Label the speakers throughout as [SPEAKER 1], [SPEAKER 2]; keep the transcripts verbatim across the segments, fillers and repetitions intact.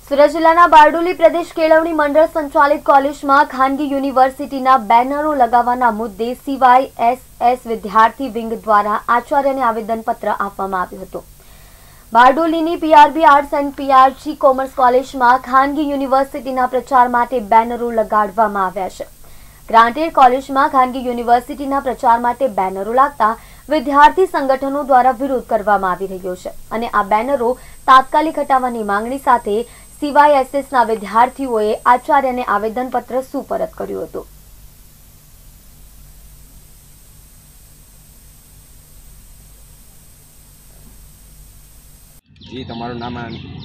[SPEAKER 1] સુરત જિલ્લાના બારડોલી પ્રદેશ કેળવણી મંડળ સંચાલિત કોલેજમાં ખાનગી યુનિવર્સિટીના બેનરો લગાવવાના મુદ્દે સીવાયએસએસ વિદ્યાર્થી વિંગ દ્વારા આચાર્યને આવેદનપત્ર આપવામાં આવ્યું હતું। બારડોલીની PRB arts and PRG commerce કોલેજમાં ખાનગી યુનિવર્સિટીના પ્રચાર માટે બેનરો લગાડવામાં આવ્યા છે। ગ્રાન્ટેડ કોલેજમાં ખાનગી યુનિવર્સિટીના પ્રચાર માટે બેનરો લાગતા વિદ્યાર્થી સંગઠનો દ્વારા વિરોધ કરવામાં આવી રહ્યો છે અને આ બેનરો તાત્કાલિક હટાવવાની માંગણી સાથે સીવાયએસએસના વિદ્યાર્થીઓએ આચાર્યને આવેદનપત્ર સુપરત કર્યું હતું।
[SPEAKER 2] जी તમારું નામ?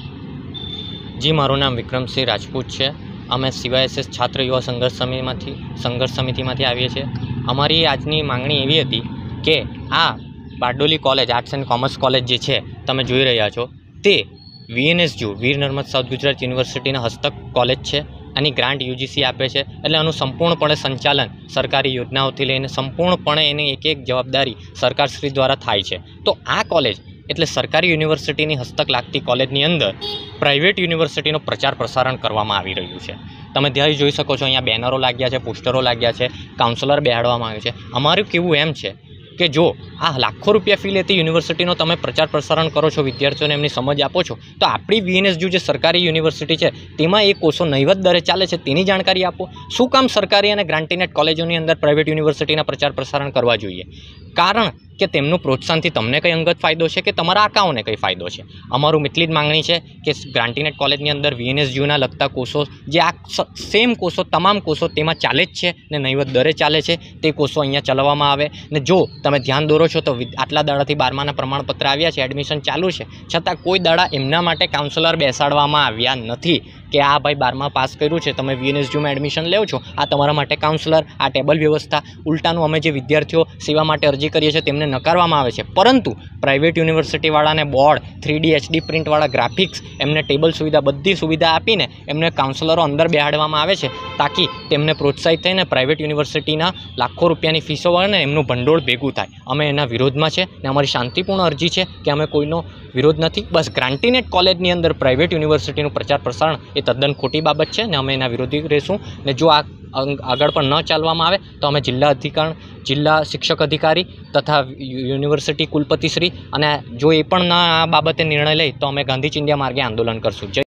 [SPEAKER 3] जी મારું નામ વિક્રમસિંહ રાજપૂત છે। અમે સીવાયએસએસ છાત્ર યુવા સંઘર્ષ સમિતિમાંથી સંઘર્ષ સમિતિમાંથી આવીએ છીએ। અમારી આજની માંગણી એવી હતી કે આ Bardoli college arts and commerce college જે છે તમે જોઈ રહ્યા છો તે વીએનએસયુ વીર નર્મદ સાઉથ ગુજરાત યુનિવર્સિટીના હસ્તક કોલેજ છે। આની ગ્રાન્ટ યુજીસી આપે છે એટલે આનું સંપૂર્ણપણે સંચાલન સરકારી યોજનાઓથી લઈને સંપૂર્ણપણે એની એક એક જવાબદારી સરકારશ્રી દ્વારા થાય છે। તો આ કોલેજ એટલે સરકારી યુનિવર્સિટીની હસ્તક લાગતી કોલેજની અંદર પ્રાઇવેટ યુનિવર્સિટીનો પ્રચાર પ્રસારણ કરવામાં આવી રહ્યું છે। તમે ત્યાં જોઈ શકો છો, અહીંયા બેનરો લાગ્યા છે, પોસ્ટરો લાગ્યા છે, કાઉન્સલર બેહાડવામાં આવ્યું છે। અમારું કહેવું એમ છે કે જો આ લાખો રૂપિયા ફી લેતી યુનિવર્સિટીનો તમે પ્રચાર પ્રસારણ કરો છો, વિદ્યાર્થીઓને એમની સમજ આપો છો, તો આપણી વીએનએસયુ જે સરકારી યુનિવર્સિટી છે તેમાં એ કોર્સો નહીવત દરે ચાલે છે તેની જાણકારી આપો। શું કામ સરકારી અને ગ્રાન્ટીનેટ કોલેજોની અંદર પ્રાઇવેટ યુનિવર્સિટીના પ્રચાર પ્રસારણ કરવા જોઈએ? કારણ કે તેમનું પ્રોત્સાહનથી તમને કંઈ અંગત ફાયદો છે કે તમારા આકાઓને કંઈ ફાયદો છે? અમારું એટલી જ માંગણી છે કે ગ્રાન્ટીનેટ કોલેજની અંદર વીએનએસયુના લગતા કોર્સો જે આ સેમ કોર્સો તમામ કોર્સો તેમાં ચાલે જ છે ને નહીવત દરે ચાલે છે તે કોર્સો અહીંયા ચલાવવામાં આવે। ને જો તમે ધ્યાન દોરો છો તો આટલા દાડાથી બારમાના પ્રમાણપત્ર આવ્યા છે, એડમિશન ચાલુ છે, છતાં કોઈ દાડા એમના માટે કાઉન્સલર બેસાડવામાં આવ્યા નથી કે આ ભાઈ બારમા પાસ કર્યું છે, તમે વીએનએસયુમાં એડમિશન લો છો, આ તમારા માટે કાઉન્સલર, આ ટેબલ વ્યવસ્થા, ઉલટાનું અમે જે વિદ્યાર્થીઓ સેવા માટે અરજી કરીએ છીએ તેમને નકારવામાં આવે છે। પરંતુ પ્રાઇવેટ યુનિવર્સિટીવાળાને બોર્ડ, થ્રી ડી એચડી પ્રિન્ટવાળા ગ્રાફિક્સ, એમને ટેબલ સુવિધા, બધી સુવિધા આપીને એમને કાઉન્સલરો અંદર બેહાડવામાં આવે છે તાકી તેમને પ્રોત્સાહિત થઈને પ્રાઇવેટ યુનિવર્સિટીના લાખો રૂપિયાની ફીસો વળે ને એમનું ભંડોળ ભેગું થાય। અમે એના વિરોધમાં છે ને અમારી શાંતિપૂર્ણ અરજી છે કે અમે કોઈનો વિરોધ નથી। બસ ગ્રાન્ટીનેટ કોલેજની અંદર પ્રાઇવેટ યુનિવર્સિટીનું પ્રચાર પ્રસારણ એ તદ્દન ખોટી બાબત છે ને અમે એના વિરોધી રહેશું। ને જો આ આગળ પણ ન ચાલવામાં આવે તો અમે જિલ્લા અધિકારી, જિલ્લા શિક્ષક અધિકારી તથા યુનિવર્સિટી કુલપતિશ્રી અને જો એ પણ ના આ બાબતે નિર્ણય લે તો અમે ગાંધી ચિંધ્યા માર્ગે આંદોલન કરશું। જય